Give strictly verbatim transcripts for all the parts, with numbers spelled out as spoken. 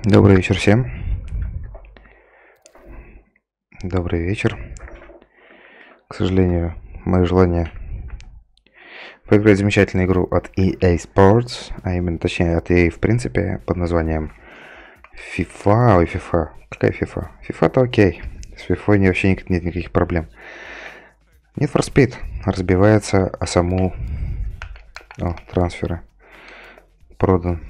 Добрый вечер всем. Добрый вечер. К сожалению, мое желание поиграть в замечательную игру от и эй Sports, а именно, точнее, от и эй в принципе, под названием FIFA. Ой, FIFA. Какая FIFA? FIFA-то окей. С FIFA не, вообще нет никаких проблем. Need for Speed разбивается о саму... О, трансферы. Продан.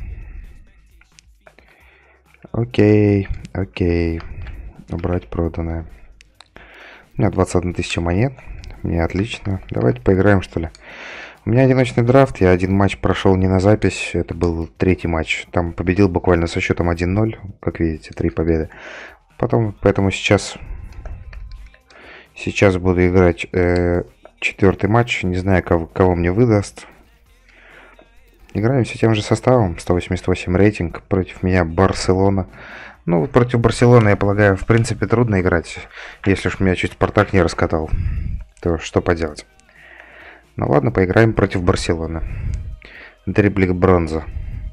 Окей, окей. Убрать проданное. У меня двадцать одна тысяча монет. Мне отлично. Давайте поиграем, что ли. У меня одиночный драфт. Я один матч прошел не на запись. Это был третий матч. Там победил буквально со счетом один ноль. Как видите, три победы. Потом, поэтому сейчас... Сейчас буду играть э, четвертый матч. Не знаю, кого, кого мне выдаст. Играем все тем же составом. сто восемьдесят восемь рейтинг. Против меня Барселона. Ну, против Барселоны, я полагаю, в принципе, трудно играть. Если уж меня чуть Спартак не раскатал, то что поделать. Ну ладно, поиграем против Барселоны. Дриблинг бронза.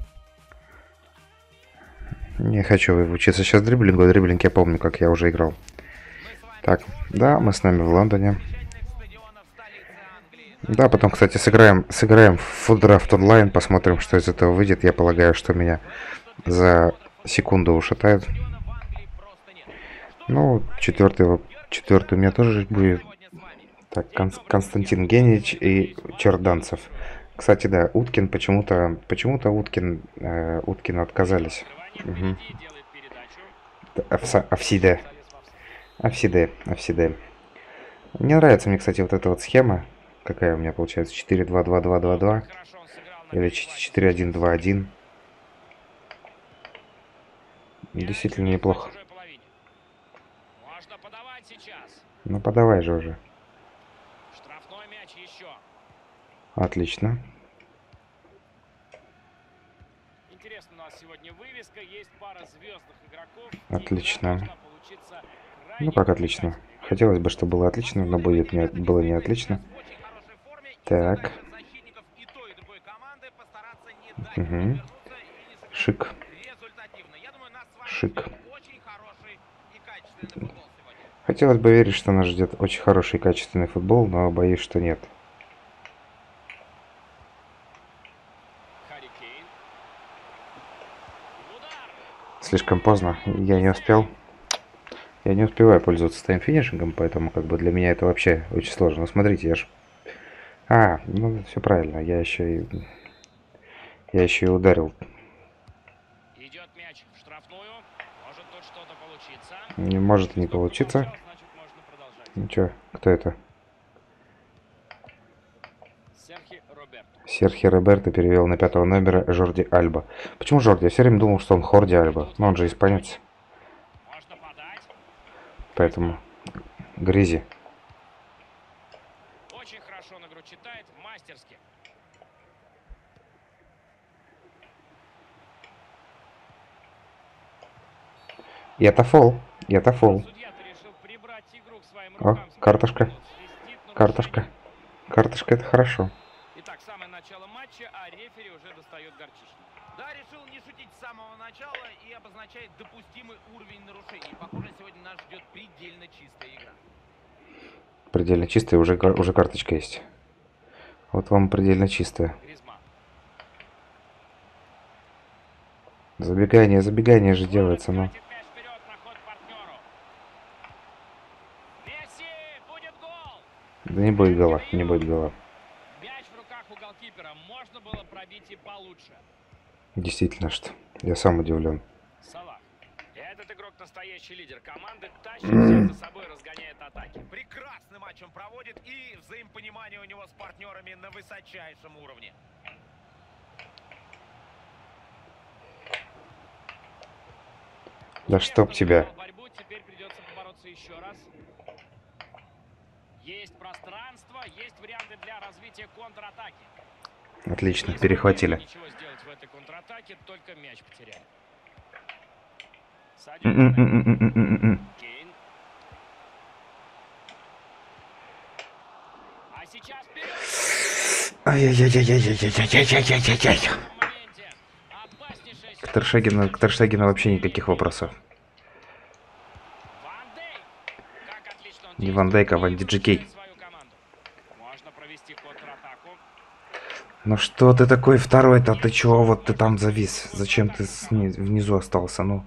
Не хочу учиться сейчас дриблингу. Дриблинг я помню, как я уже играл. Так, да, мы с нами в Лондоне. Да, потом, кстати, сыграем, сыграем в Footdraft онлайн, посмотрим, что из этого выйдет. Я полагаю, что меня за секунду ушатает. Ну, четвертый, четвертый у меня тоже будет. Так, Кон Константин Генич и Черданцев. Кстати, да, Уткин почему-то, почему-то Уткин, э, Уткина отказались. Угу. Овсиде. Овсиде, Овсиде. Не нравится мне, кстати, вот эта вот схема. Какая у меня получается? четыре два два два два два. Или четыре один два один. Действительно неплохо. Ну подавай же уже. Отлично. Интересно, у нас сегодня вывеска, есть пара звездных игроков. Отлично. Ну как отлично? Хотелось бы, чтобы было отлично, но будет не, было не отлично. Так. Угу. Шик. Шик. Хотелось бы верить, что нас ждет очень хороший и качественный футбол, но боюсь, что нет. Слишком поздно. Я не успел. Я не успеваю пользоваться тайм-финишингом, поэтому как бы для меня это вообще очень сложно. Ну, смотрите, я ж... А, ну все правильно. Я еще и... Я еще и ударил. Идет мяч в штрафную. Может тут что-то получиться. Не может не получиться. Ничего, кто это? Серхи Роберто. Серхи Роберто перевел на пятого номера Жорди Альба. Почему Жорди? Я все время думал, что он Хорди Альба. Но он же испанец. Поэтому Гризи. Очень хорошо на игру читает, мастерски. И это фол. И это фол. О, картошка. Картошка. Картошка, это хорошо. Итак, самое начало матча, а рефери уже достает горчичник. Да, решил не шутить с самого начала и обозначает допустимый уровень нарушений. Похоже, сегодня нас ждет предельно чистая игра. Предельно чистая, уже, уже карточка есть. Вот вам предельно чистая. Забегание, забегание же делается, но... Да не будет гола, не будет гола. Мяч в руках у голкипера, можно было пробить и получше. Действительно, что я сам удивлен. Салах. Этот игрок настоящий лидер команды, тащит всех за собой, разгоняет атаки. Прекрасный матч он проводит, и взаимопонимание у него с партнерами на высочайшем уровне. Да чтоб тебя. Борьбу, теперь придется побороться еще раз. Есть пространство, есть варианты для развития контратаки. Отлично, перехватили. Ничего сделать в этой контратаке, только мяч потеряли. Кейн. А сейчас вперед! Ай-яй-яй-яй-яй-яй-яй-яй-яй-яй-яй. К Тершегину, к Тершегину вообще никаких вопросов. Ван Дейк. Как отлично он Не Ван действует Дейк, а и Ван Ди Джи выручает Кей. свою команду. Можно провести контратаку. Ну что ты такой второй-то? Ты чего вот ты там завис? Зачем ты сни- внизу остался? Ну,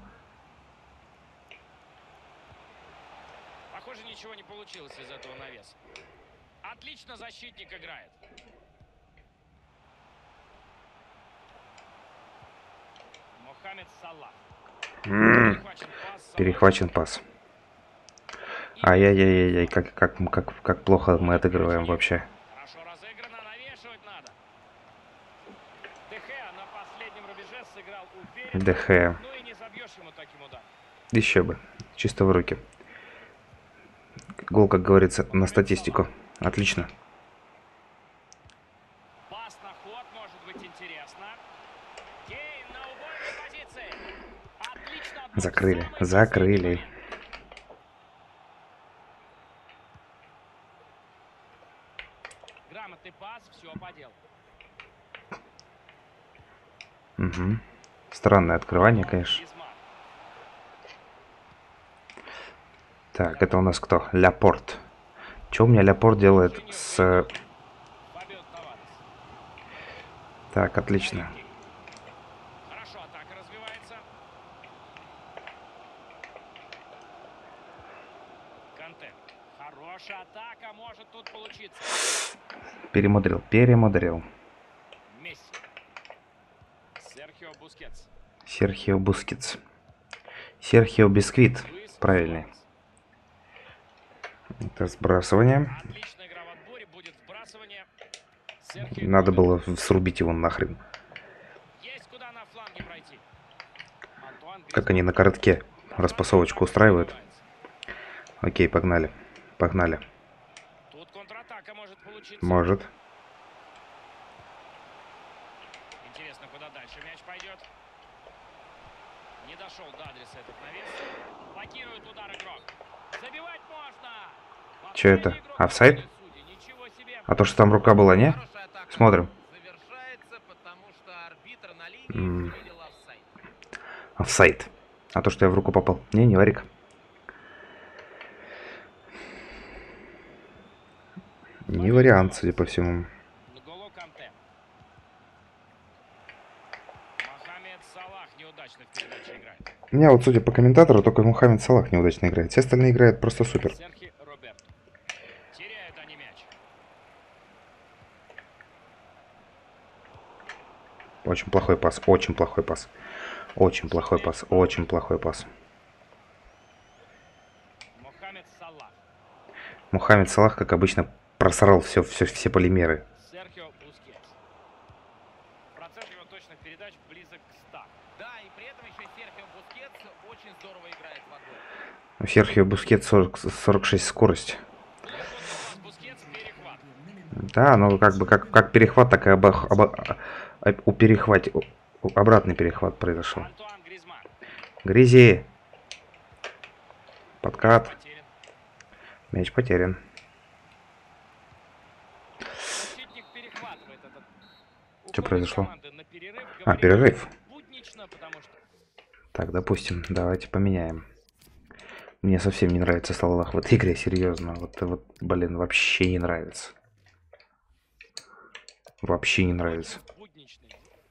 Похоже, ничего не получилось из этого навеса. Отлично защитник играет. Мохаммед Салах. м, Перехвачен пас. Салах. перехвачен пас. И Ай-яй-яй-яй, как, как, как, как плохо мы отыгрываем вообще. хорошо разыграно, навешивать надо. Дехеа на последнем рубеже сыграл уверенно. ДХ. Ну и не забьешь ему таким ударом. Еще бы. Чисто в руки. Гол, как говорится, на статистику. Отлично. Пас на ход может быть интересно. Кейн на убойной позиции. Отлично. отбор в Закрыли. самый Закрыли. последний момент. Грамотный пас, все по делу. Угу. Странное открывание, конечно. Гризманн. Так, это у нас кто? Ляпорт. Что у меня Ляпорт делает с... Фабио Таварес. Так, отлично. Гарри Кейн. Хорошо, атака развивается. Канте. Хорошая атака может тут получиться. Перемудрил, перемудрил. Месси. Серхио Бускетс. Серхио Бускетс. Серхио Бисквит. Луис Правильный. Суарес. Это сбрасывание. Отличная игра в отборе, будет сбрасывание. Серхио Надо Гомес. было срубить его нахрен. Есть куда на фланге пройти. Антуан Как Гризманн. они на коротке распасовочку устраивают. Окей, погнали. Погнали. Тут контратака может получиться. Может. Интересно, куда дальше мяч пойдет. Не дошел до адреса этот навес. Блокирует удар игрок. Забивать можно. Чё это? Последний игрок Офсайд? судьи. Ничего себе. А то, что там рука была, не? Хорошая атака Смотрим. завершается, потому что арбитр на линии М. увидел офсайд. Офсайд. А то, что я в руку попал. Не, не варик. Не вариант, судя по всему. Нголо Канте. Мохаммед Салах неудачно в передаче играет. У меня вот, судя по комментатору, только Мухаммед Салах неудачно играет. Все остальные играют просто супер. Серхи Роберто. Теряют они мяч. Очень плохой пас, очень плохой пас. Очень плохой пас, очень плохой пас. Мохаммед Салах. Мухаммед Салах, как обычно, просрал все, все, все полимеры. Серхио Бускетс. Процент его точных передач близок к ста. Да, и при этом еще Серхио Бускетс очень здорово играет в отборе. У Серхио Бускет сорок, сорок шесть скорость. Исходный пас Бускетс, перехват. Да, ну как бы как, как перехват, так и оба, оба- а- у перехвате у- у- обратный перехват произошел. Антуан Гризманн. Грязи. Подкат. Потерян. Мяч потерян. Защитник перехватывает этот. Что Уход произошло? команды на перерыв. А, Говорит, перерыв. буднично, потому что Так, допустим, давайте поменяем. Мне совсем не нравится Салах в этой игре, серьезно. Вот, вот, блин, вообще не нравится. Вообще не нравится. будничный.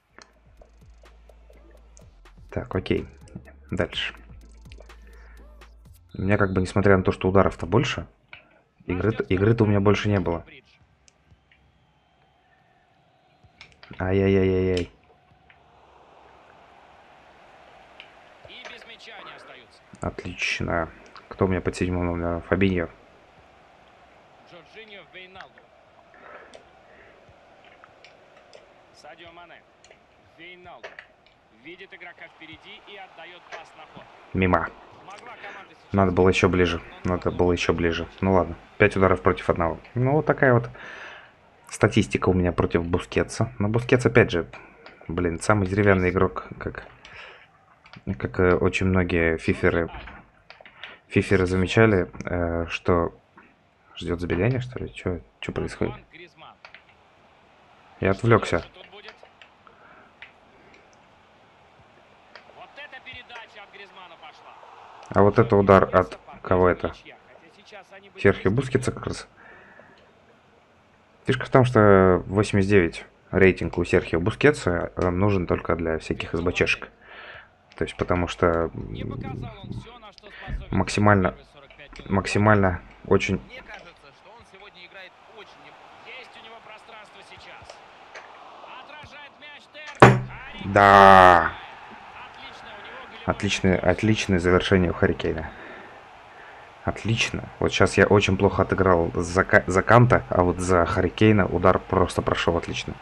Так, окей. Дальше. У меня как бы, несмотря на то, что ударов-то больше, игры-то игры-то у меня больше не было. Ай-яй-яй-яй-яй. И без мяча они остаются. Отлично. Кто у меня под седьмым номером? Фабиньо. Джорджиньо Вейналду. Садио Мане. Вейналду. Видит игрока впереди и отдает пас на ход. Мимо. Могла команда сейчас... Надо было еще ближе. Надо было еще ближе. Ну ладно. Пять ударов против одного. Ну, вот такая вот статистика у меня против Бускетса. Но Бускетс, опять же, блин, самый деревянный игрок, как, как э, очень многие фиферы, фиферы замечали, э, что... Ждет забегания, что ли? Что происходит? Антуан Гризманн. Я отвлекся. Что тут будет? А вот это удар от кого это? Серхио Бускетса как раз. Фишка в том, что восемьдесят девять рейтинг у Серхио Бускетса нужен только для всяких СБЧшек. То есть потому что максимально, максимально очень... Мне кажется, что он сегодня играет очень неплохо. Есть у него пространство сейчас. Отражает мяч Терн. Да! Отлично, у него голевой Отличное, отличное завершение у Харри Отлично. Вот сейчас я очень плохо отыграл за, Ка- за Канта, а вот за Харри Кейна удар просто прошел отлично.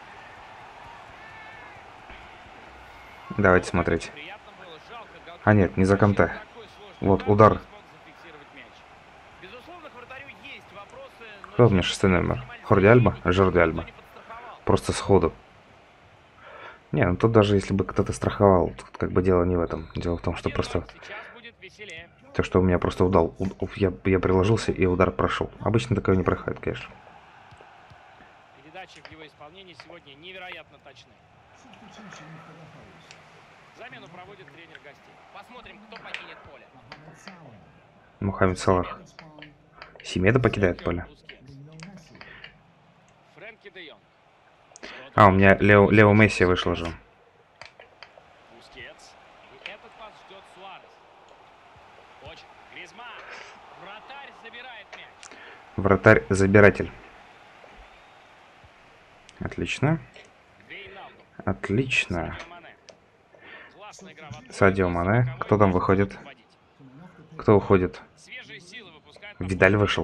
Давайте смотреть. приятно было. Жалко, голкипер А нет, не за Канте. такой сложный Вот удар, удар. не смог зафиксировать мяч. Безусловно, к вратарю есть вопросы, но Кто у меня шестой номер? Хорди Альба? Жорди Альба. никто не подстраховал. Просто сходу. Не, ну тут даже если бы кто-то страховал, тут как бы дело не в этом. Дело в том, что просто... Сейчас будет веселее. То, что у меня просто удал, у- у- я, я приложился и удар прошел. Обычно такое не проходит, конечно. Передачи в его исполнении сегодня невероятно точны. Замену проводит тренер гостей. Посмотрим, кто покинет поле. Мухаммед Салах. Семеда покидает поле. Бускетс. Фрэнки де Йонг. А, у меня Лео, Лео Месси вышел же. Бускетс. И этот пас ждет Суарес. Очень. Гризман. Вратарь забирает мяч. Вратарь-забиратель. Отлично. Вейналдум. Отлично. Садио Мане. Классная игра в отборе. Садио Мане. Боковой Кто там может выходит? руководить. Кто уходит? Свежие силы выпускает. Видаль вышел.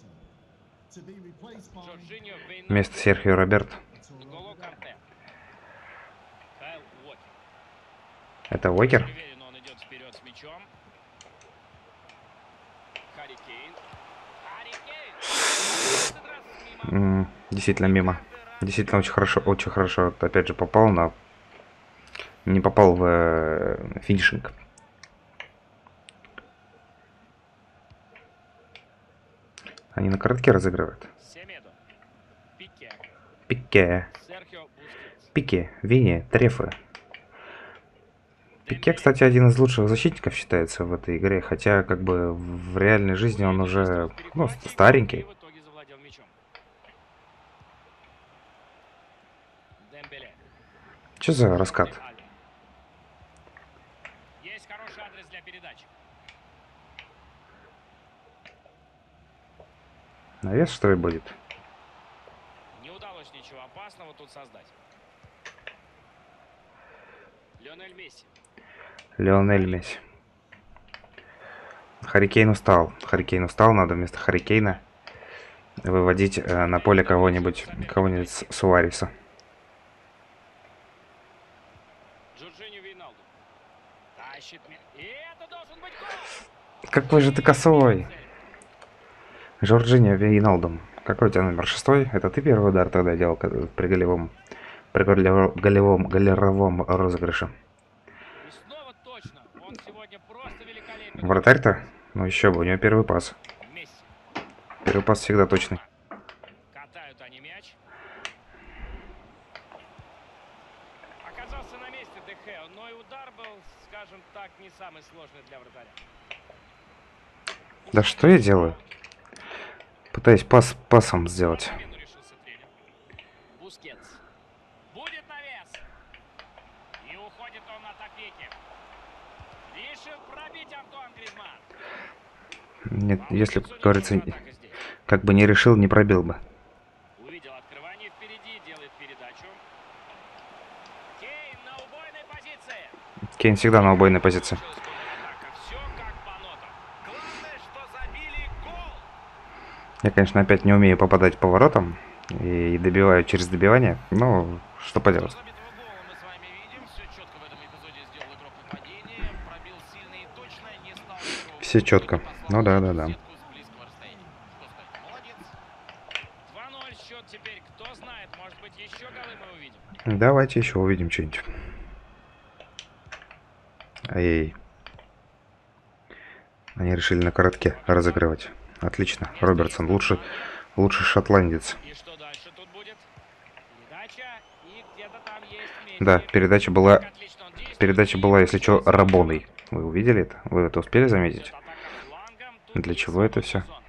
Жоржиньо, Вейналдум. Вместо Серхио Роберт. Нголо Канте. Кайл Уокер. Это Уокер. Уверенно он идет вперед с мячом. Харри Кейн. Харри Кейн. Этот раз мимо. М, Действительно мимо. Действительно очень хорошо, очень хорошо. Опять же попал, но не попал в э, финишинг. Они на коротке разыгрывают. Семедо. Пике. Пике. Серхио Бускетс. Пике. Винни. Трефы. Пике, кстати, один из лучших защитников считается в этой игре, хотя как бы в реальной жизни он уже ну, старенький. И в итоге завладел мячом. Дембеле. Что за раскат? Есть хороший адрес для передачи. Навес что ли будет? Не удалось ничего опасного тут создать. Лионель Месси. Лионель Месси. Харри Кейн устал. Харри Кейн устал, надо вместо Харри Кейна выводить э, на поле кого-нибудь, кого-нибудь с Суареса. Жоржиньо Вейналдум. Тащит мяч. И это должен быть гол! Какой же ты косой! Жоржиньо Вейналдум. Какой у тебя номер шестой? Это ты первый удар тогда делал ка- при голевом, при голево- голевом, голеровом розыгрыше. И снова точно. Он сегодня просто великолепен. Вратарь-то? Ну еще бы, у него первый пас. Месси. Первый пас всегда точный. Катают они мяч. Оказался на месте Дехео, но и удар был, скажем так, не самый сложный для вратаря. Да что я делаю? Пытаюсь пас пасом сделать. Замену решился тренер. Бускетс. Будет навес. И уходит он от опеки. Решил пробить Антуан Гризман. Нет, если, Получится как говорится, неплохая атака здесь. как бы не решил, не пробил бы. Увидел открывание впереди, делает передачу. Кейн на убойной позиции. Кейн всегда на убойной позиции. Получилась контратака. Все как по нотам. Главное, что забили гол. Я, конечно, опять не умею попадать по воротам и добиваю через добивание, но что поделать. Забитого гола мы с вами видим. Все четко в этом эпизоде сделал игрок нападения. Пробил сильно и точно, не стал никого Все четко. послал Ну да, мяч да, в да. сетку с близкого расстояния. Что сказать, молодец. два ноль счет теперь. Кто знает, может быть, еще голы мы увидим. Давайте еще увидим что-нибудь. Ай. Они решили на коротке разыгрывать. Отлично. Робертсон лучше, лучше шотландец. И что дальше тут будет? Передача. И где-то там есть Месси. Да, передача была, Как отлично он действует. передача была, если что, Рабоной. Вы увидели это? Вы это успели заметить? Идет атака флангом. Тут Для есть чего это свободная всё? зона.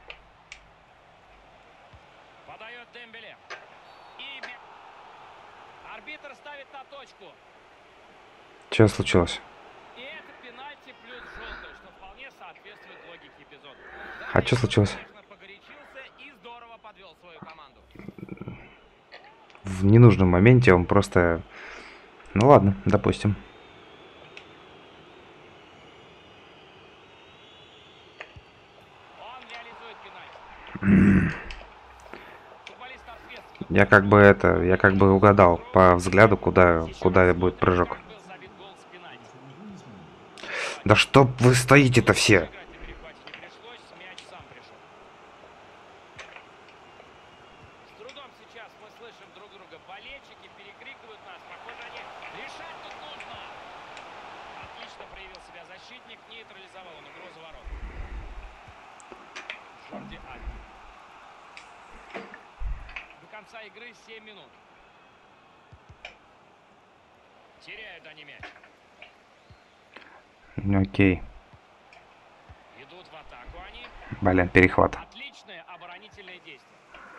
Подает Дембеле. И ме- арбитр ставит на точку. Что случилось? И это пенальти плюс желтый, что вполне соответствует логике эпизода. А что случилось? Конечно, погорячился и здорово подвел свою команду. В ненужном моменте он просто... Ну ладно, допустим. Он реализует пенальти. Футболист ответственен. Я как бы это, я как бы угадал по взгляду, куда, куда будет прыжок. Как был забит гол с пенальти. Да чтоб вы стоите-то все! Играть на перехвате не пришлось, мяч сам пришел. С трудом сейчас мы слышим друг друга. Болельщики перекрикивают нас. Похоже, они решать тут нужно. Отлично проявил себя защитник. Нейтрализовал он угрозу ворот. Жорди Альба. До конца игры семь минут. Теряют они мяч. Окей. Идут в атаку они. Блин, перехват. Отличное оборонительное действие.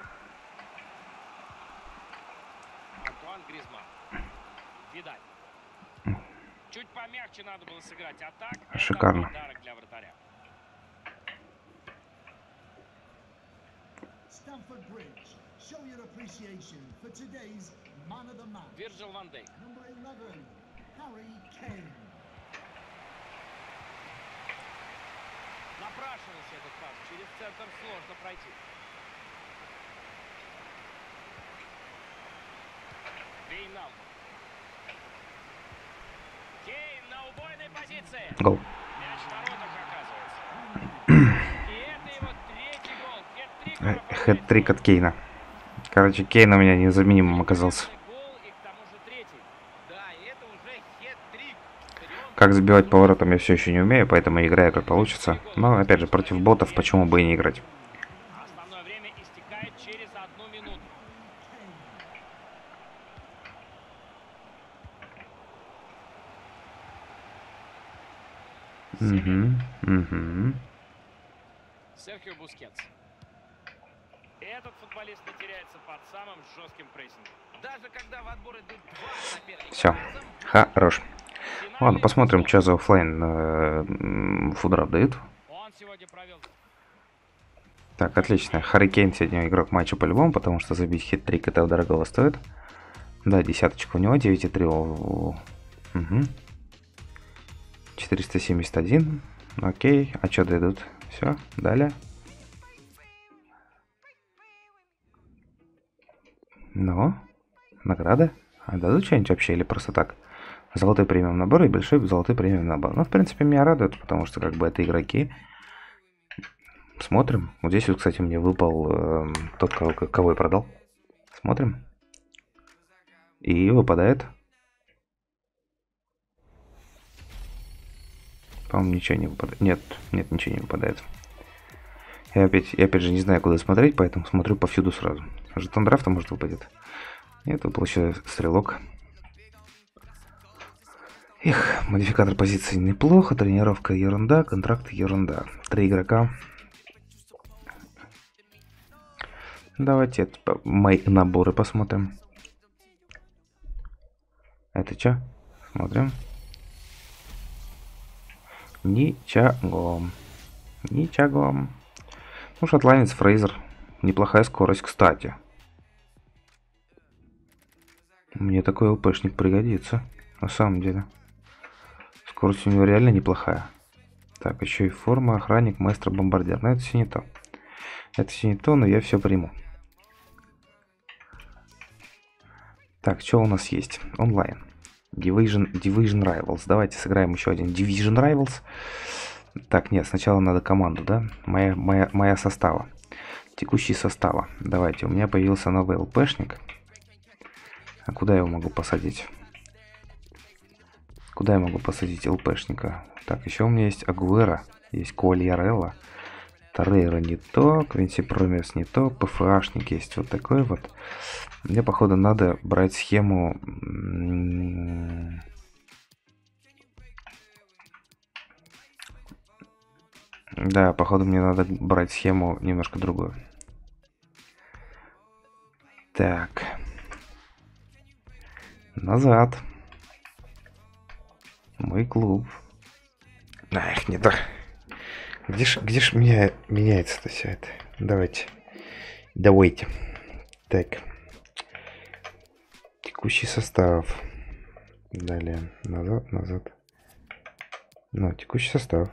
Антуан Гризман. Видаль. Чуть помягче надо было сыграть. А так, это Шикарно. подарок для вратаря. Stamford Bridge, show your appreciation for today's man of the match. Вирджил ван Дейк. Number eleven, Harry Kane. Напрашивался этот пас. Через центр сложно пройти. Вейналдо. Кейн на убойной позиции. Гол. Мяч в воротах оказывается. И это его третий гол. Хет-трик Э, оформляется. Хэт-трик от Кейна. Короче, Кейн у меня незаменимым оказался. Гол и к тому же третий. Да, и это уже хет-трик. Стадион Как забивать поворотом я все еще не умею, поэтому играю как получится. Но опять же, против ботов почему бы и не играть. Основное время истекает через одну минуту. Угу, угу. Серхио Бускетс. Этот футболист не теряется под самым жестким прессингом. Даже когда в отбор идут два соперника. Все, разом, хорош. Финальный Ладно, посмотрим, бросок. что за оффлайн фудрафт дают. Он сегодня провел. Так, отлично. Харри Кейн сегодня игрок матча по-любому, потому что забить хит-трик это дорого стоит. Да, десяточка у него, девять и три. Угу. четыреста семьдесят один. Окей, а что дадут? Все, далее. Ну, награда. А дадут что-нибудь вообще или просто так? Золотой премиум набор и большой золотой премиум набор. Ну, в принципе, меня радует, потому что как бы это игроки. Смотрим. Вот здесь вот, кстати, мне выпал э, тот, кого, кого я продал. Смотрим. И выпадает. По-моему, ничего не выпадает. Нет, нет, ничего не выпадает. Я опять, я опять же не знаю, куда смотреть, поэтому смотрю повсюду сразу. Жетон драфта, может, выпадет. Нет, тут получается стрелок. Эх, модификатор позиции неплохо, тренировка ерунда, контракт ерунда. Три игрока. Давайте это, мои наборы посмотрим. Это что? Смотрим. Ничего. Ничего. Ну, шотландец Фрейзер. Неплохая скорость, кстати. Мне такой ЛПшник пригодится. На самом деле. Скорость у него реально неплохая. Так, еще и форма, охранник, маэстро, бомбардир. Но это все не то. Это все не то, но я все приму. Так, что у нас есть? Онлайн. Division, Division Rivals. Давайте сыграем еще один Division Rivals. Так, нет, сначала надо команду, да? Моя, моя, моя состава. Текущий состава. Давайте, у меня появился новый ЛПшник. А куда я его могу посадить? Куда я могу посадить ЛПшника? Так, еще у меня есть Агуэра, есть Кольярелла. Торрейра не то, Квинси Промис не то, ПФАшник есть вот такой вот. Мне, походу, надо брать схему... Да, походу, мне надо брать схему немножко другую. Так. Назад. Мой клуб. Ах, не так. Где ж, где ж меня, меняется-то все это? Давайте. Давайте. Так. Текущий состав. Далее. Назад, назад. Ну, текущий состав.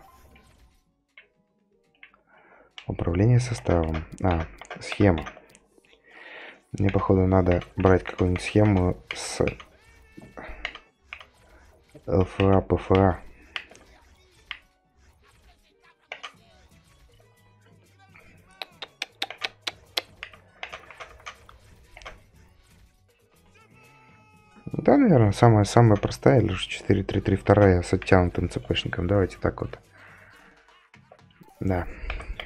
Управление составом. А, схема. Мне, походу, надо брать какую-нибудь схему с ЛФА, ПФА. Да, наверное, самая самая простая, лишь четыре три три два с оттянутым цепочником. Давайте так вот. Да.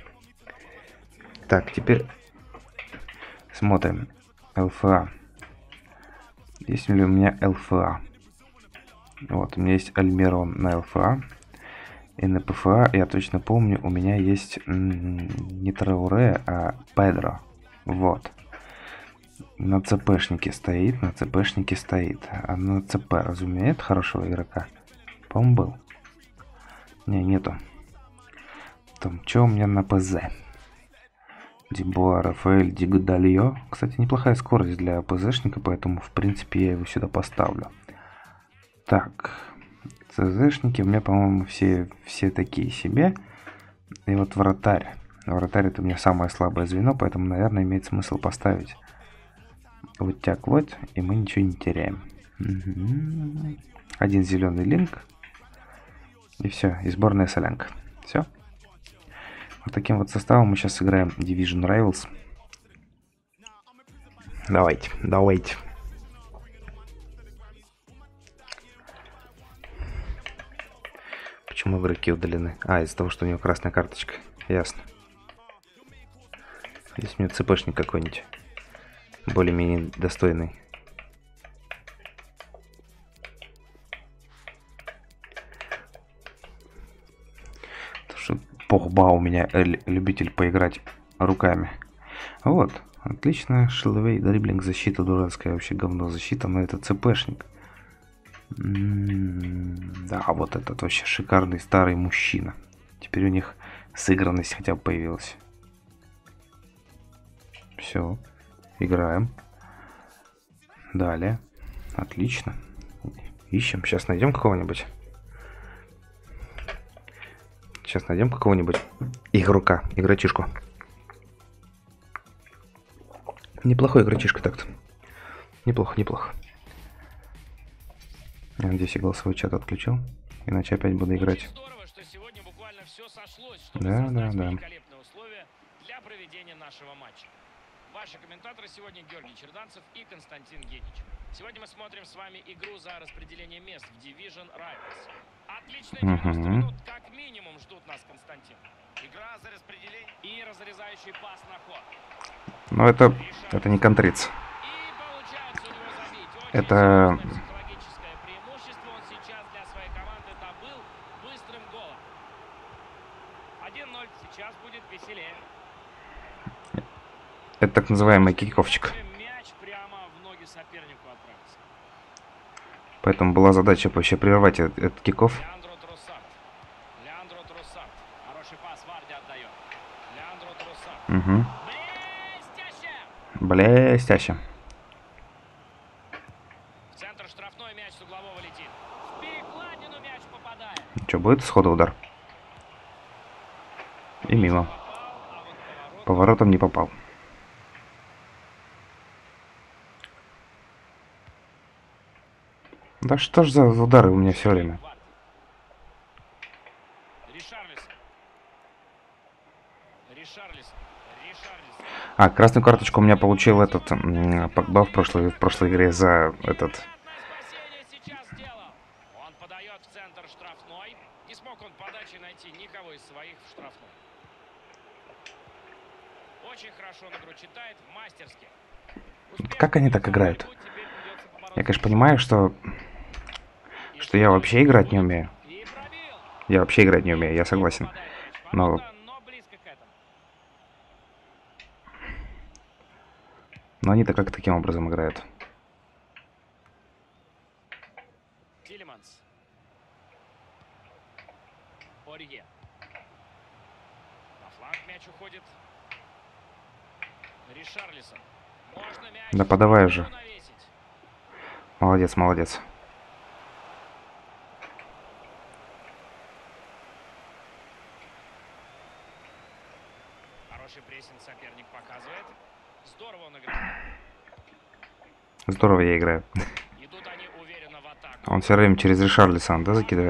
Так, теперь смотрим. ЛФА. Есть ли у меня ЛФА? Вот, у меня есть Альмирон на ЛФА. И на ПФА, я точно помню, у меня есть не Трауре, а Педро. Вот. На ЦПшнике стоит, на ЦПшнике стоит. А на ЦП, разумеет, хорошего игрока? По-моему, был. Не, нету. Там, что у меня на ПЗ? Дебуа, Рафаэль, Дигадальо. Кстати, неплохая скорость для ПЗшника, поэтому, в принципе, я его сюда поставлю. Так. ЦЗшники у меня, по-моему, все, все такие себе. И вот вратарь. Вратарь — это у меня самое слабое звено, поэтому, наверное, имеет смысл поставить вот так вот, и мы ничего не теряем. Угу. Один зеленый линк. И все, и сборная солянка. Все. Вот таким вот составом мы сейчас сыграем Division Rivals. Давайте, давайте. Почему игроки удалены? А, из-за того, что у него красная карточка. Ясно. Здесь у него ЦПшник какой-нибудь. Более-менее достойный. Потому что Погба у меня любитель поиграть руками. Вот. Отлично. Шиловей, дриблинг, защита дурацкая. Вообще говно защита, но это ЦПшник. М-м-м, да, вот этот вообще шикарный старый мужчина. Теперь у них сыгранность хотя бы появилась. Все. Играем. Далее. Отлично. Ищем. Сейчас найдем какого-нибудь. Сейчас найдем какого-нибудь игрока. Игрочишку. Неплохой игрочишка так-то. Неплохо, неплохо. Я надеюсь, я голосовой чат отключил. Иначе опять буду играть. Очень здорово, что сегодня буквально все сошлось, чтобы Да, создать да, да. великолепные условия для проведения нашего матча. Ваши комментаторы сегодня Георгий Черданцев и Константин Генич. Сегодня мы смотрим с вами игру за распределение мест в Division Rivals. Отличные девяносто Мгм. минут как минимум ждут нас, Константин. Игра за распределение и разрезающий пас на ход. Но это, это не контриц. И получается у него забить. Очень Это... серьезное психологическое преимущество он сейчас для своей команды добыл быстрым голом. один ноль. Сейчас будет веселее. Это так называемый киковчик. Мяч прямо в ноги сопернику отправился. Поэтому была задача вообще прервать этот, этот киков. Леандро Троссард. Леандро Троссард. Хороший пас Варди отдает. Леандро Троссард. Угу. Блестяще! Блестяще. В центр штрафной, мяч с углового летит. В перекладину мяч попадает. Что, будет сходу удар? И мимо. Попал, а вот поворот Поворотом не попал. Да что ж за удары у меня все время? Варди. Ришарлисон. Ришарлисон. Ришарлисон. А, красную карточку у меня получил этот м, Погба в прошлой, в прошлой игре за этот... Спасение сейчас сделал. Он подает в центр штрафной. Не смог он подачи найти никого из своих в штрафной. Очень хорошо он игру читает, мастерски. Как они так играют? Я, конечно, понимаю, что... Что я вообще играть не умею. Я вообще играть не умею, я согласен. Но... Но они-то как таким образом играют? Тилеманс. Ориге. На фланг мяч уходит. Ришарлисон. Можно мяч. Да подавай уже. Молодец, молодец. Хороший прессинг соперник показывает. Здорово он играет. Здорово я играю. Идут они уверенно в атаку. Он все время через Ришарлисон, да, закидывает?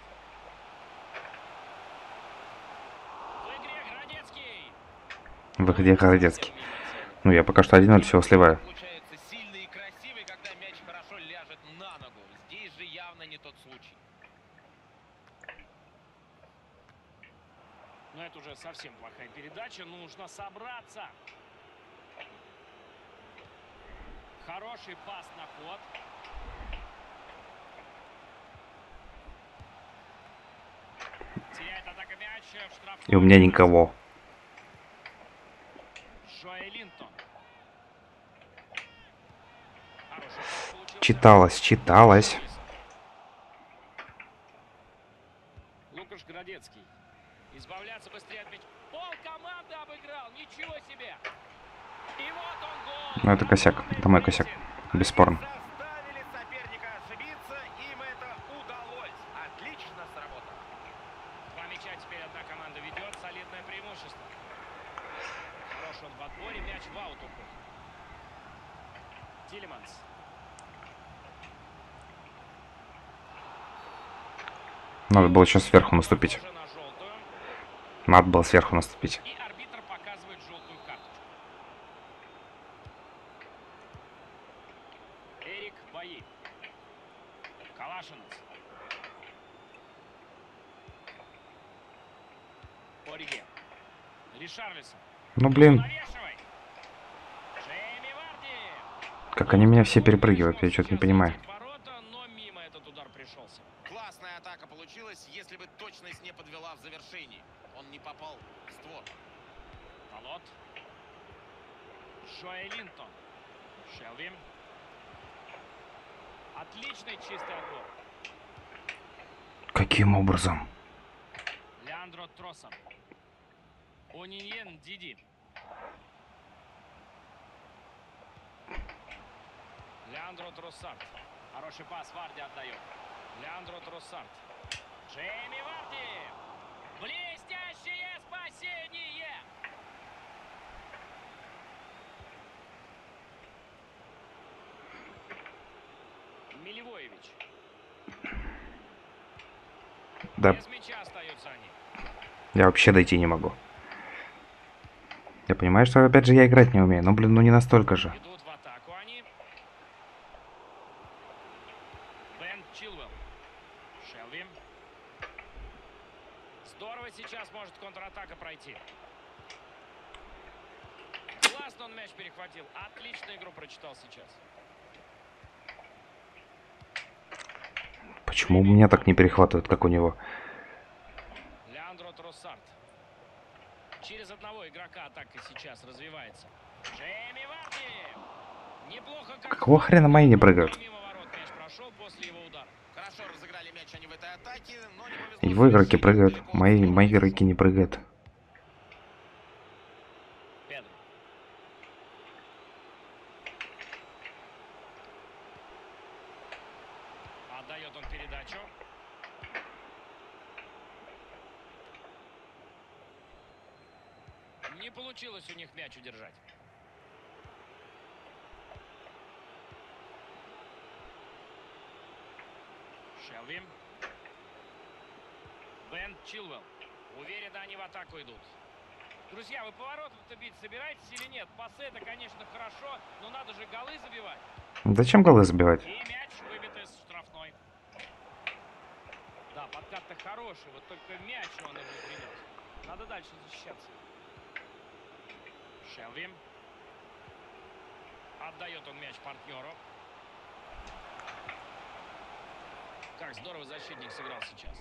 В игре Городецкий. Ну, я пока что один ноль всего сливаю. Получается сильный и красивый, когда мяч хорошо ляжет на ногу. Здесь же явно не тот случай. Но это уже совсем плохая передача. Нужно собраться. Хороший пас на ход. Теряет атака мяч в штрафной. И у меня никого. Жоэлинтон. Хороший пас получился. Читалось, читалось. Лукаш Градецкий. Избавляться быстрее от мяча. Пол команды обыграл. Ничего себе. И вот он гол. Ну, это косяк. Это мой косяк. Бесспорно. Заставили соперника ошибиться, им это удалось. Отлично сработано. Два мяча теперь одна команда ведет. Солидное преимущество. Хорош он в отборе. Мяч в аут уходит. Тилеманс. Надо было сейчас сверху наступить. Похоже на желтую. Надо было сверху наступить. И арбитр показывает желтую карточку. Эрик Баи. Калашинец. Ориге. Ришарлисон. Ну, блин, Навешивай. Джейми Варди. как они меня все перепрыгивают, я что-то не понимаю. Ворота, но мимо этот удар пришелся. Классная атака получилась, если бы точность не подвела в завершении. Он не попал в створ. Талот. Жоэлинтон. Шелви. Отличный чистый отбор. Каким образом? Леандро Троссан. Ониньен Диди. Леандро Троссард. Хороший пас Варди отдает. Леандро Троссард. Джейми Варди. Блестящее спасение. Милевоевич. Да, Без мяча остаются они. я вообще дойти не могу. Я понимаю, что опять же я играть не умею, но, блин, ну не настолько же. Идут в атаку они. Бен Чилвелл. Шелви. Здорово сейчас может контратака пройти. Классно он мяч перехватил. Отлично игру прочитал сейчас. Почему у меня так не перехватывают, как у него? Леандро Троссард. Через одного игрока атака сейчас развивается. Джейми Варди. Неплохо как... Какого хрена мои не прыгают? Мимо ворот мяч прошел после его удара. Хорошо разыграли мяч они в этой атаке, но не повезло. Его игроки завершению. прыгают, Далеко мои, в мои сторону. игроки не прыгают. Педро. Отдает он передачу. Не получилось у них мяч удержать. Шелви. Бен Чилвелл. Уверенно они в атаку идут. Друзья, вы поворотов-то бить собираетесь или нет? Пасы это, конечно, хорошо, но надо же голы забивать. Зачем голы забивать? И мяч выбит из штрафной. Да, подкат-то хороший, вот только мяч он им не принес. Надо дальше защищаться. Шелви. Отдает он мяч партнеру. Как здорово защитник сыграл сейчас.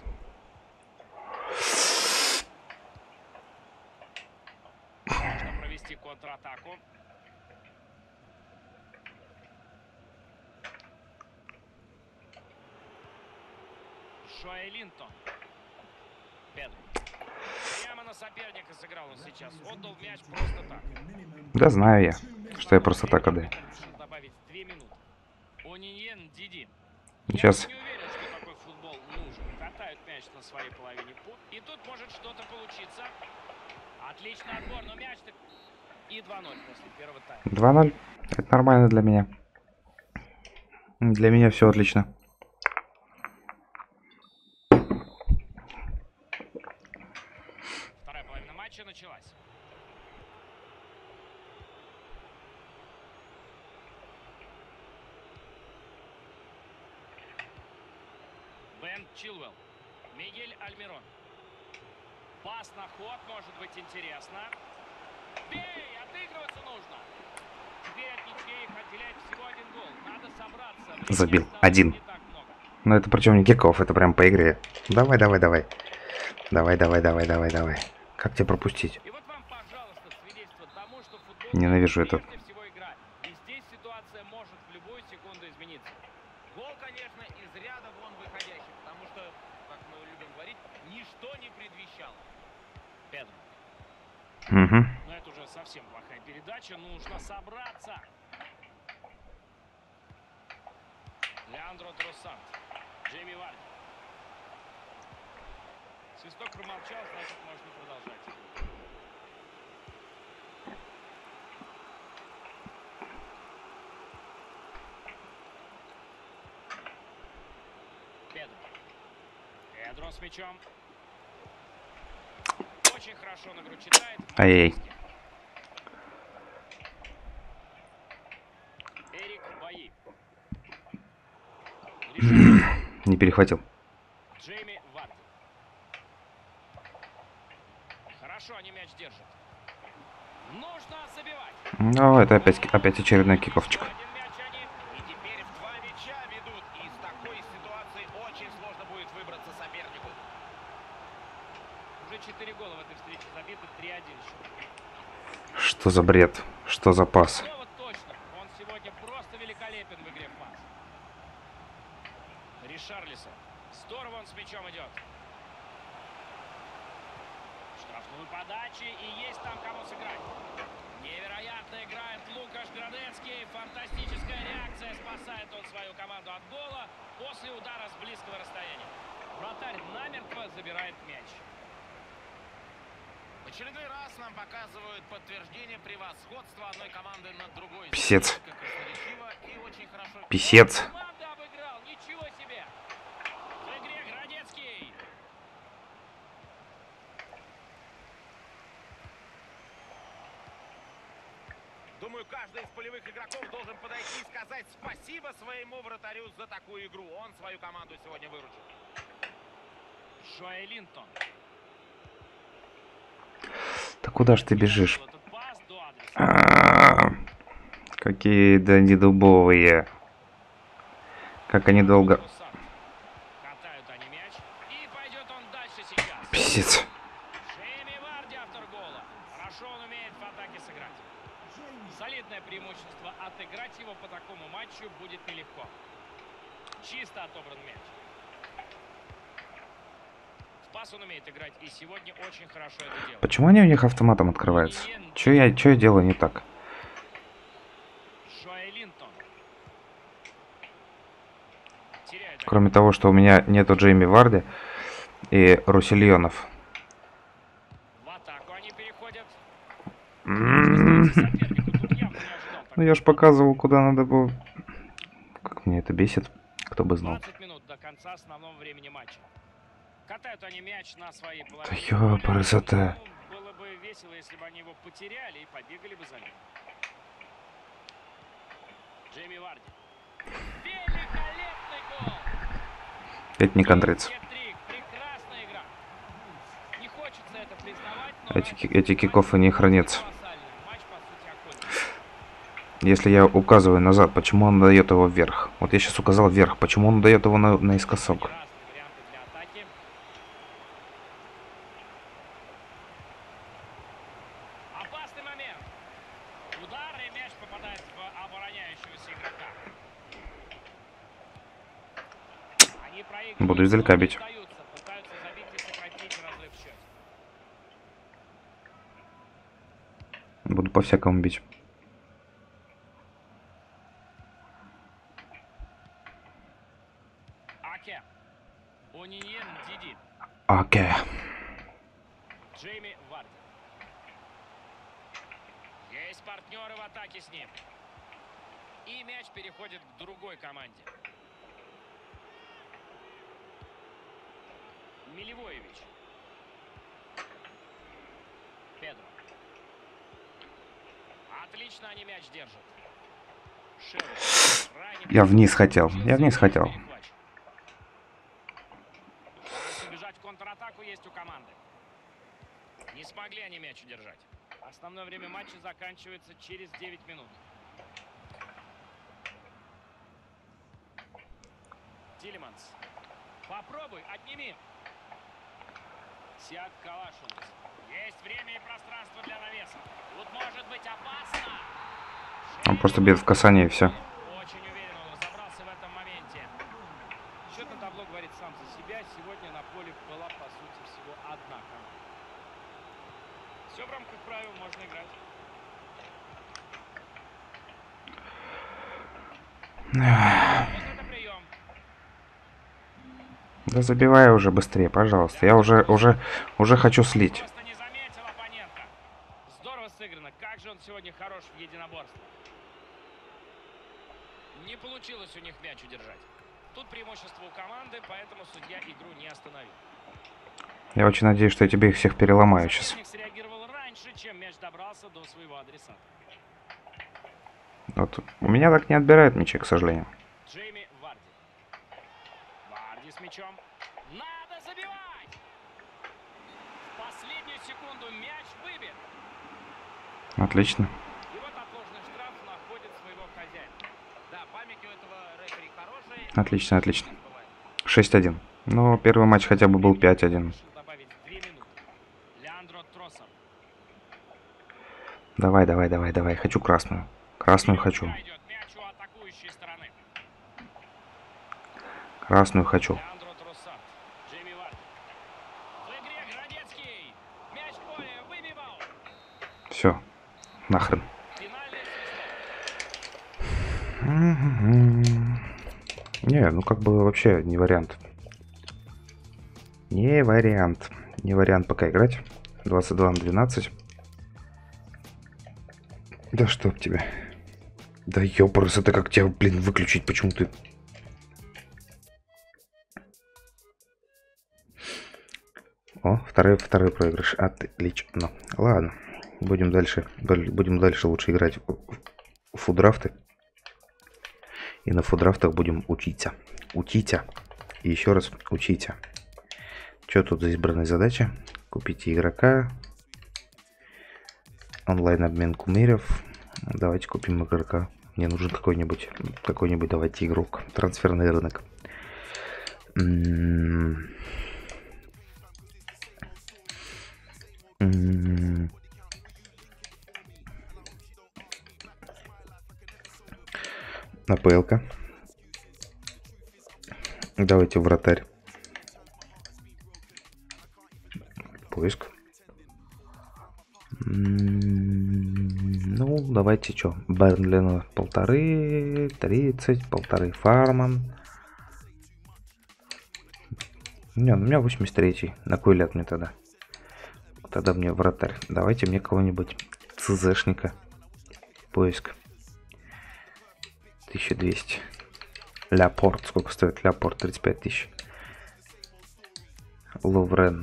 Можно провести контратаку. Жоэлинтон. Педро. Прямо на соперника сыграл он сейчас. Отдал мяч просто так. Да знаю я, что я просто так отдаю. Добавить две минуты. Оньен Диди. Сейчас. Я не уверен, что такой футбол нужен. Катают мяч на своей половине. И тут может что-то получиться. Отличный отбор, но мяч-то... И два ноль после первого тайма. два ноль. Это нормально для меня. Для меня все отлично. Вторая половина матча началась. Бен Чилвелл. Мигель Альмирон. Пас на ход, может быть интересно. Бей! Отыгрываться нужно. Теперь от ничьей их отделяет всего один гол. Надо собраться. Забил. Один. Но это причем не киков, это прям по игре. Давай, давай, давай. Давай, давай, давай, давай, давай. Как тебе пропустить? И вот вам, пожалуйста, свидетельство тому, что футбол Ненавижу это. прежде всего игра. И здесь ситуация может в любую секунду измениться. Гол, конечно, из ряда вон выходящий, потому что, как мы любим говорить, ничто не предвещало. Педро. Угу. Но это уже совсем плохая передача. Нужно собраться. Леандро Троссард. Джейми Варди. Свисток промолчал, значит, можно продолжать. Педро. Педро с мячом. Очень хорошо на игру читает. Ай-яй. Эрик Баи. Не перехватил. Джейми Варди. Хорошо, они мяч держат. Нужно забивать. Ну, это опять, опять очередной киковчик. Один мяч они. И теперь в два мяча ведут. Из такой ситуации очень сложно будет выбраться сопернику. Уже четыре гола в этой встрече забиты, три один счет. Что за бред? Что за пас? Слово точно. Он сегодня просто великолепен в игре в пас. Ришарлисон. Здорово он с мячом идет. Штрафную подачи. И есть там кому сыграть. Невероятно играет Лукаш Градецкий. Фантастическая реакция. Спасает он свою команду от гола после удара с близкого расстояния. Вратарь намертво забирает мяч. В очередной раз нам показывают подтверждение превосходства одной команды над другой. Писец. Как красноречиво и очень хорошо. Писец. Команда обыграл. Ничего себе. В игре Градецкий. Думаю, каждый из полевых игроков должен подойти и сказать спасибо своему вратарю за такую игру. Он свою команду сегодня выручил. Жоэлинтон. Да куда ж ты бежишь? Этот пас до адреса. А-а-а. Какие да недубовые. Как они долго... Катают они мяч. И пойдет он дальше сейчас. Писец. Джейми Варди, автор гола. Хорошо он умеет в атаке сыграть. Солидное преимущество. Отыграть его по такому матчу будет нелегко. Чисто отобран мяч. В пас он умеет играть и сегодня очень хорошо это делает. Почему они у них автоматом открываются? Че я, че я делаю не так? Жоэлинтон. Теряет. Кроме того, что у меня нету Джейми Варди и Русильонов. В атаку они переходят. М-м-м. Сопернику тут явно не ожидал. Ну я ж показывал, куда надо было. Как мне это бесит, кто бы знал. двадцать минут до конца основного времени матча. Катают они мяч на своей Да половине. ёпрст. Ну, было бы весело, если бы они его потеряли и побегали бы за ним. Джейми Варди. Великолепный гол! Это не контрец. Хет-трик. Прекрасная игра. Не хочется это признавать, но Эти, ки- эти кикофы не хранятся. колоссальный матч, по Если я указываю назад, почему он дает его вверх? Вот я сейчас указал вверх, почему он дает его на, наискосок? Разные варианты для атаки. Опасный момент. Удар, и мяч попадает в обороняющегося игрока. Они проигрывают, Буду издалека но не бить. сдаются, пытаются забить и сократить разрыв в счете. Буду по-всякому бить. Аке. Ониньен Диди. Окей. Джейми Варди. Есть партнеры в атаке с ним. И мяч переходит к другой команде. Милевоевич. Педро. Отлично они мяч держат. Шерри. Ранен. Я вниз хотел. Я вниз хотел. Перехватчик. Шанс убежать в контратаку есть у команды. Не смогли они мяч удержать. Основное время матча заканчивается через девять минут. Тилеманс. Попробуй, отними. Сиак Калашунас. Есть время и пространство для навеса. Тут может быть опасно. Он просто бьет в касание и все. Очень уверенно он разобрался в этом моменте. Счет на табло говорит сам за себя. Сегодня на поле была, по сути, всего одна команда. Все в рамках правил, можно играть. Вот это прием. Да забивай уже быстрее, пожалуйста. Я уже, уже, уже хочу слить. Просто не заметил оппонента. Здорово сыграно. Как же он сегодня хорош в единоборстве. Не получилось у них мяч удержать. Тут преимущество у команды, поэтому судья игру не остановил. Я очень надеюсь, что я тебе их всех переломаю сейчас. Соперник среагировал раньше, чем мяч добрался до своего адресата. Вот. У меня так не отбирают мячи, к сожалению. Джейми Варди. Варди с мячом. Надо забивать! В последнюю секунду мяч выбит. Отлично. И вот отложенный штраф находит своего хозяина. Да, память у этого рефери хорошая. Отлично, отлично. Бывает. шесть один. Но первый матч хотя бы был пять один. Решил добавить две минуты. Леандро Тросар. Давай, давай, давай, давай. Хочу красную. Красную хочу. Идет мяч у атакующей стороны. Красную хочу. Леандро Тросар. Джейми Варди. В игре Градецкий. Мяч в поле. Выбивал. Все. Нахрен. Финальный свисток. Не, ну как бы вообще не вариант. Не вариант. Не вариант пока играть. двадцать два на двенадцать. Да чтоб тебя. Да ёпрс, это как тебя, блин, выключить? Почему ты... О, второй, второй проигрыш. Отлично. Ладно. Будем дальше. Будем дальше лучше играть в фудрафты. И на фудрафтах будем учиться. Учиться. И еще раз учиться. Что тут за избранная задача? Купите игрока. Онлайн-обмен кумиров. Давайте купим игрока. Мне нужен какой-нибудь, какой-нибудь, давайте, игрок. Трансферный рынок. М-м-м. М-м-м. АПЛ-ка. Давайте вратарь. Поиск. Ну, давайте что? Бернли на полторы, тридцать, полторы Фарман. Не, у меня восемьдесят третий. На кой ляд мне тогда? Тогда мне вратарь. Давайте мне кого-нибудь ЦЗшника. Поиск. тысяча двести. Ляпорт. Сколько стоит Ляпорт? тридцать пять тысяч. Ловрен.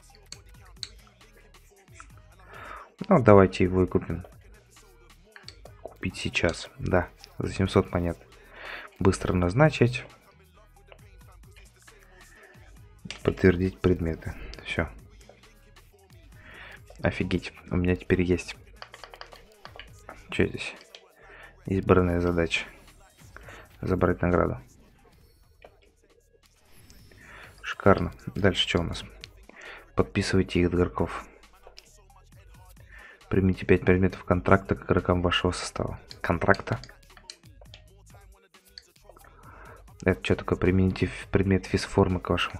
Ну, давайте его и купим. Купить сейчас. Да, за семьсот монет. Быстро назначить. Подтвердить предметы. Все. Офигеть. У меня теперь есть. Что здесь? Избранная задача. Забрать награду. Шикарно. Дальше что у нас? Подписывайте игроков. Примите пять предметов контракта к игрокам вашего состава. Контракта? Это что такое? Примените предмет физформы к вашему.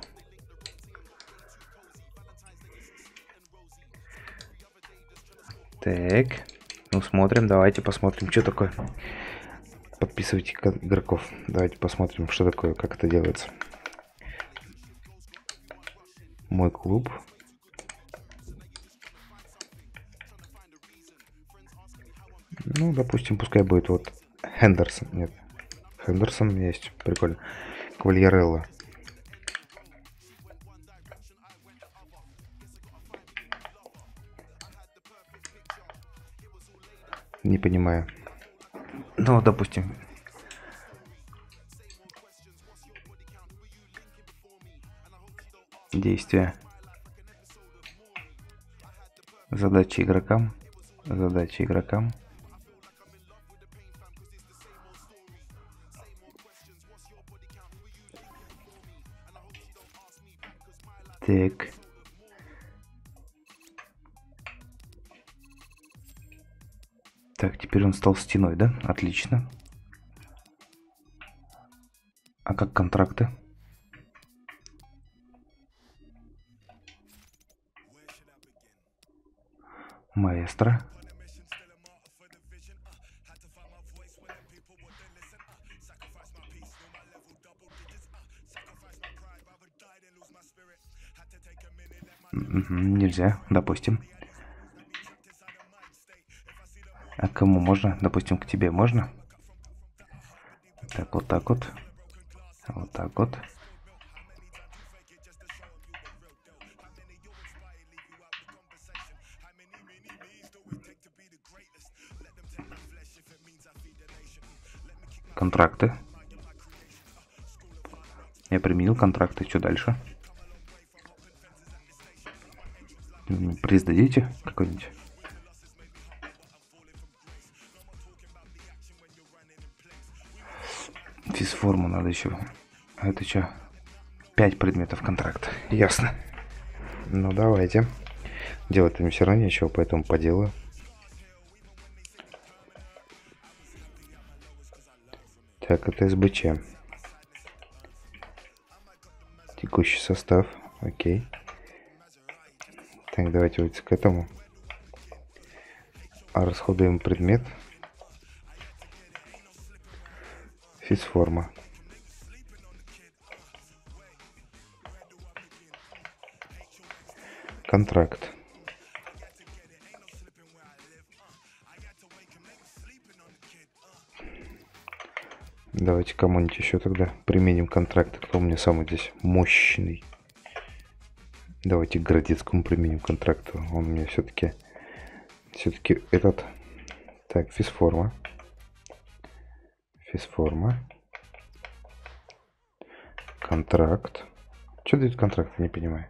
Так. Ну, смотрим. Давайте посмотрим, что такое. Подписывайте игроков. Давайте посмотрим, что такое, как это делается. Мой клуб. Ну, допустим, пускай будет вот Хендерсон. Нет. Хендерсон есть. Прикольно. Квальярелло. Не понимаю. Ну, допустим. Действия. Задачи игрокам. Задачи игрокам. Так. Так, теперь он стал стеной, да? Отлично. А как контракты? Маэстро. Угу, нельзя, допустим. А кому можно? Допустим, к тебе можно? Так, вот так вот. Вот так вот. Контракты. Я применил контракты. Что дальше? Приз дадите какой-нибудь? Физформу надо еще. А это что? Пять предметов контракта. Ясно. Ну давайте. Делать им все равно нечего, поэтому поделаю. Так, это СБЧ. Текущий состав. Окей. Так, давайте вот к этому. А расходуем предмет. Физформа. Контракт. Давайте кому-нибудь еще тогда применим контракт. Кто у меня самый здесь мощный? Давайте к Городецкому применим контракт. Он у меня все-таки все-таки этот. Так, физформа. Физформа. Контракт. Что дает контракт? Не понимаю.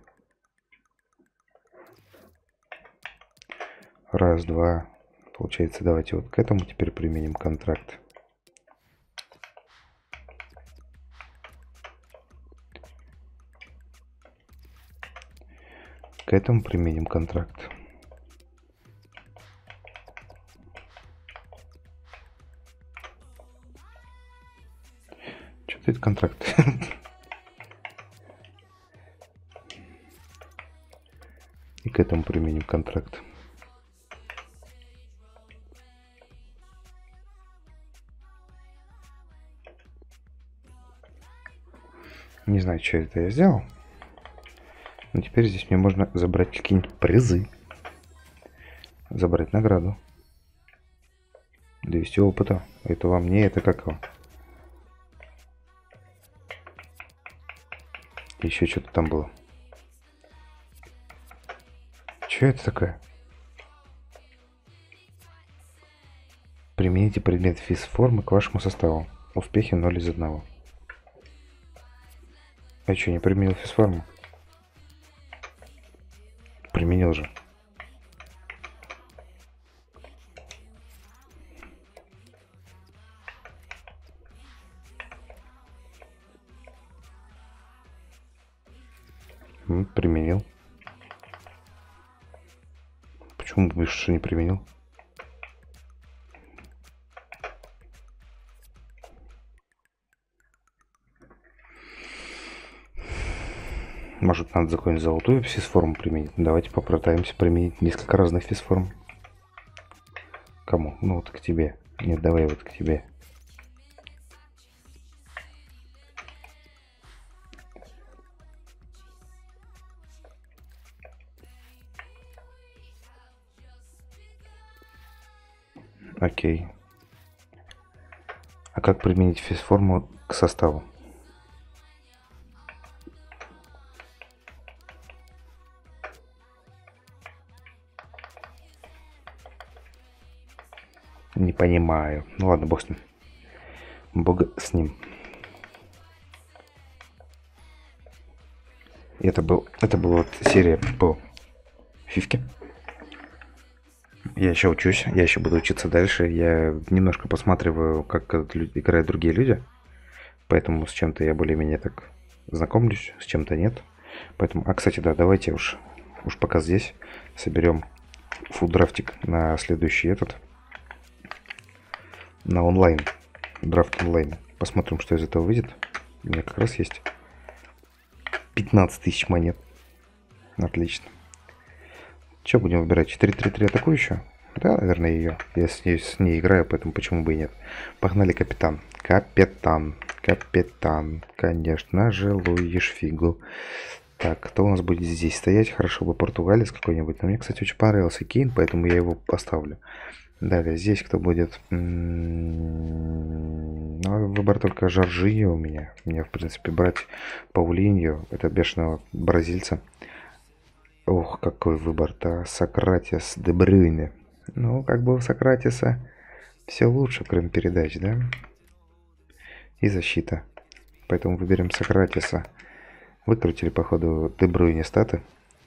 Раз, два. Получается, давайте вот к этому теперь применим контракт. К этому применим контракт. Что это контракт? И к этому применим контракт. Не знаю, что это я сделал. Но теперь здесь мне можно забрать какие-нибудь призы. Забрать награду. двести опыта. Это вам не, это как вам? Еще что-то там было. Что это такое? Примените предмет физформы к вашему составу. Успехи ноль из одного. А что, не применил физформу? Применил же. М, применил. Почему бы что не применил? Может, надо какую-нибудь золотую физформу применить? Давайте попытаемся применить несколько разных физформ. Кому? Ну вот к тебе. Нет, давай вот к тебе. Окей. А как применить физформу к составу? Не понимаю. Ну ладно, бог с ним. Бог с ним. Это был, это была вот серия по фифке. Я еще учусь, я еще буду учиться дальше. Я немножко посматриваю, как играют другие люди. Поэтому с чем-то я более-менее так знакомлюсь, с чем-то нет. Поэтому, а кстати, да, давайте уж, уж пока здесь соберем фуддрафтик на следующий этот. На онлайн. Драфт онлайн. Посмотрим, что из этого выйдет. У меня как раз есть пятнадцать тысяч монет. Отлично. Что будем выбирать? четыре три три атакующую? Да, наверное, ее. Я с ней, с ней играю, поэтому почему бы и нет. Погнали, капитан. Капитан. Капитан. Конечно же, луишь фигу. Так, кто у нас будет здесь стоять? Хорошо бы португалец какой-нибудь. Но мне, кстати, очень понравился Кейн, поэтому я его поставлю. Далее, здесь кто будет? Ну, выбор только Жоржиньо у меня. Мне, в принципе, брать Паулиньо. Это бешеного бразильца. Ох, какой выбор-то. Сократис, Де Брюйне. Ну, как бы у Сократиса все лучше, кроме передач, да? И защита. Поэтому выберем Сократиса. Выкрутили, походу, Де Брюйне статы.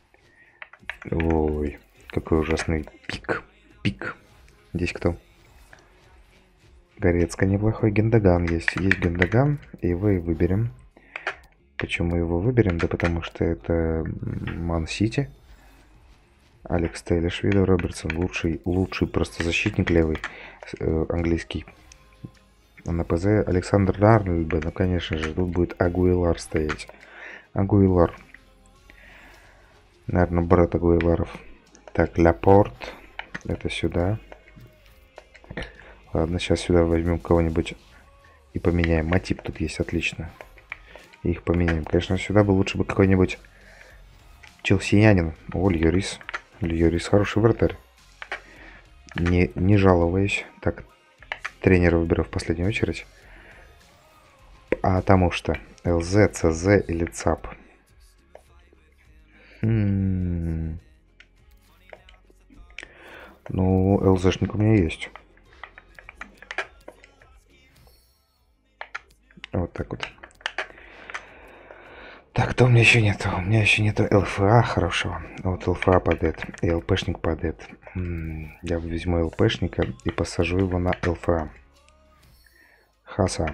Ой, какой ужасный пик. Пик. Здесь кто? Горецко неплохой. Гендаган есть. Есть Гендаган. И его и выберем. Почему его выберем? Да потому что это Ман-Сити. Алекс Тейлиш, Видо Робертсон. Лучший, лучший просто защитник левый. Э, английский. На ПЗ Александр Арнольд. Ну, конечно же, тут будет Агуилар стоять. Агуилар. Наверное, брат Агуиларов. Так, Лапорт. Это сюда. Ладно, сейчас сюда возьмем кого-нибудь и поменяем. Матип тут есть, отлично. Их поменяем. Конечно, сюда бы лучше бы какой-нибудь челсиянин. О, Льюрис. Льюрис хороший вратарь. Не, не жалуюсь. Так, тренера выберу в последнюю очередь. А потому что ЛЗ, ЦЗ или ЦАП. М-м-м. Ну, ЛЗшник у меня есть. Вот так вот. Так, то у меня еще нету. У меня еще нету ЛФА хорошего. Вот ЛФА падает. И ЛПшник падает. Я возьму ЛПшника и посажу его на ЛФА. Хаса.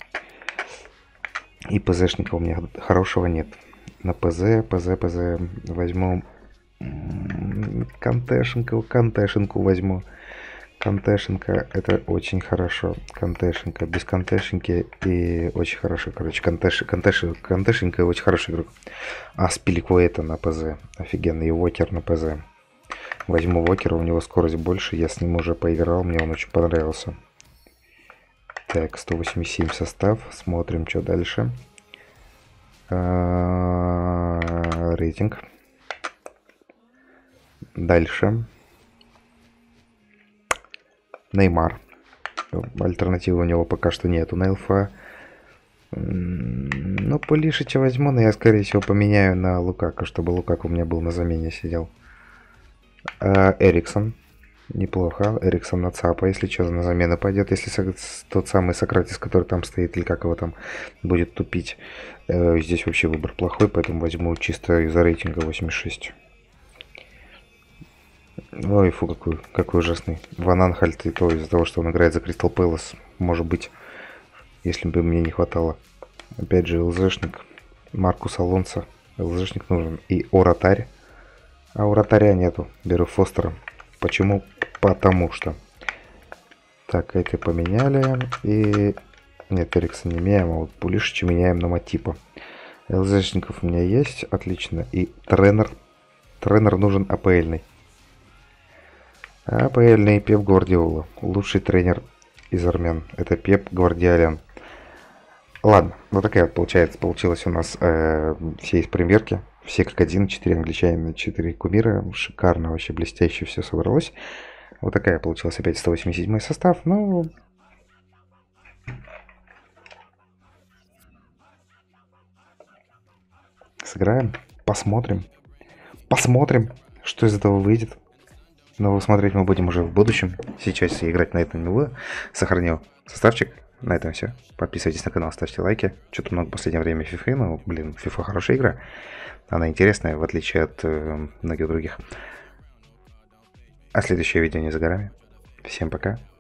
И ПЗшника у меня хорошего нет. На ПЗ, ПЗ, ПЗ возьму Контешенко, Контешенку возьму. Контешенко это очень хорошо. Контешенко. Без Контешенки и очень хорошо. Короче, Контеш, Контеш, Контешенко очень хороший игрок. А Спиликвейта на ПЗ. Офигенно. И Вокер на ПЗ. Возьму Вокера, у него скорость больше. Я с ним уже поиграл, мне он очень понравился. Так, сто восемьдесят семь состав. Смотрим, что дальше. А-а-а, рейтинг. Дальше. Неймар. Альтернативы у него пока что нету на ЛФА. Ну, Пулишича возьму, но я, скорее всего, поменяю на Лукаку, чтобы Лукаку у меня был на замене сидел. А, Эриксон. Неплохо. Эриксон на ЦАПа, если что, на замену пойдет. Если тот самый Сократис, который там стоит, или как его там, будет тупить. Здесь вообще выбор плохой, поэтому возьму чисто из-за рейтинга восемьдесят шесть. Ой, фу, какой, какой ужасный. Ван Анхальт, и то из-за того, что он играет за Кристал Пэлас. Может быть, если бы мне не хватало. Опять же, ЛЗшник. Маркус Алонсо. ЛЗшник нужен. И Оратарь. А Оратаря нету. Беру Фостера. Почему? Потому что. Так, это поменяли. И... Нет, Эрикса не меняем, а вот Пулишича меняем на Матипа. ЛЗшников у меня есть. Отлично. И тренер. Тренер нужен АПЛьный. АПЛьный Пеп Гвардиола. Лучший тренер из армян. Это Пеп Гвардиолян. Ладно, вот такая вот получается, получилась у нас э, все из премьерки. Все как один, четыре англичанина, четыре кумира. Шикарно, вообще блестяще все собралось. Вот такая получилась опять сто восемьдесят седьмой состав. Ну, сыграем, посмотрим. Посмотрим, что из этого выйдет. Но смотреть мы будем уже в будущем. Сейчас я играть на этом не буду. Сохранил составчик. На этом все. Подписывайтесь на канал, ставьте лайки. Что-то много в последнее время FIFA. Ну, блин, FIFA хорошая игра. Она интересная, в отличие от э, многих других. А следующее видео не за горами. Всем пока.